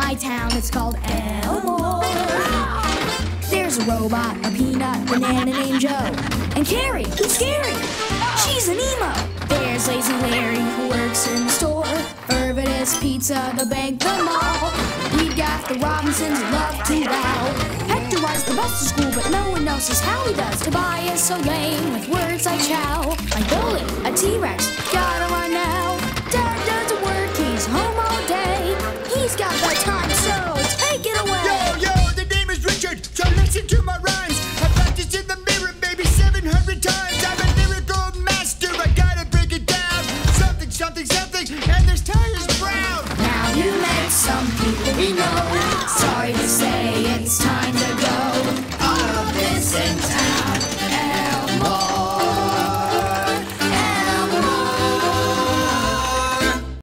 my town, it's called Elmore. There's a robot, a peanut, banana named Joe. And Carrie, who's scary? She's an emo. There's Lazy Larry, who works in the store. Irvitus, Pizza, the bank, the mall. We've got the Robinsons, who love to wow. Hector rides the bus to school, but no one knows just how he does. Tobias so lame with words like chow. Like Bully, a T-Rex, gotta run now.